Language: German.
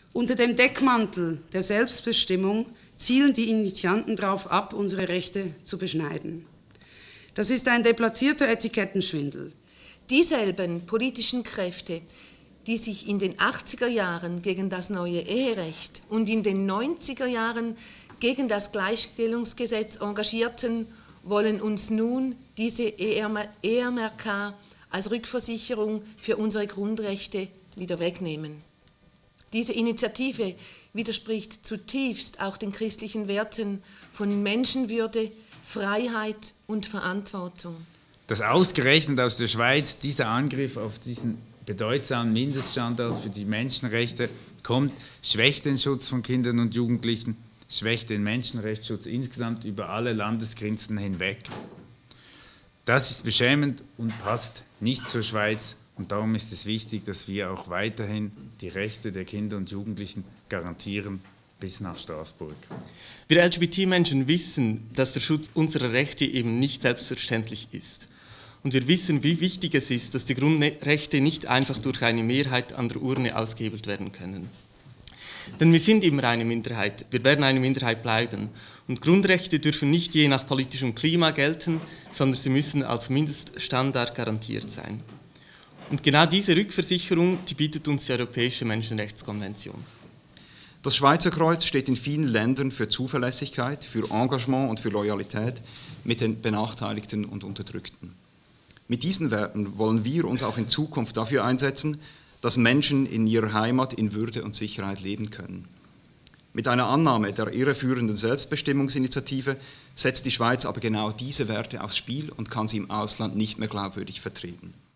Unter dem Deckmantel der Selbstbestimmung zielen die Initianten darauf ab, unsere Rechte zu beschneiden. Das ist ein deplatzierter Etikettenschwindel. Dieselben politischen Kräfte, die sich in den 80er Jahren gegen das neue Eherecht und in den 90er Jahren gegen das Gleichstellungsgesetz engagierten, wollen uns nun diese EMRK als Rückversicherung für unsere Grundrechte wieder wegnehmen. Diese Initiative widerspricht zutiefst auch den christlichen Werten von Menschenwürde, Freiheit und Verantwortung. Dass ausgerechnet aus der Schweiz dieser Angriff auf diesen bedeutsamen Mindeststandard für die Menschenrechte kommt, schwächt den Schutz von Kindern und Jugendlichen, schwächt den Menschenrechtsschutz insgesamt über alle Landesgrenzen hinweg. Das ist beschämend und passt nicht zur Schweiz. Und darum ist es wichtig, dass wir auch weiterhin die Rechte der Kinder und Jugendlichen garantieren, bis nach Straßburg. Wir LGBT-Menschen wissen, dass der Schutz unserer Rechte eben nicht selbstverständlich ist. Und wir wissen, wie wichtig es ist, dass die Grundrechte nicht einfach durch eine Mehrheit an der Urne ausgehebelt werden können. Denn wir sind immer eine Minderheit, wir werden eine Minderheit bleiben. Und Grundrechte dürfen nicht je nach politischem Klima gelten, sondern sie müssen als Mindeststandard garantiert sein. Und genau diese Rückversicherung, die bietet uns die Europäische Menschenrechtskonvention. Das Schweizer Kreuz steht in vielen Ländern für Zuverlässigkeit, für Engagement und für Loyalität mit den Benachteiligten und Unterdrückten. Mit diesen Werten wollen wir uns auch in Zukunft dafür einsetzen, dass Menschen in ihrer Heimat in Würde und Sicherheit leben können. Mit einer Annahme der irreführenden Selbstbestimmungsinitiative setzt die Schweiz aber genau diese Werte aufs Spiel und kann sie im Ausland nicht mehr glaubwürdig vertreten.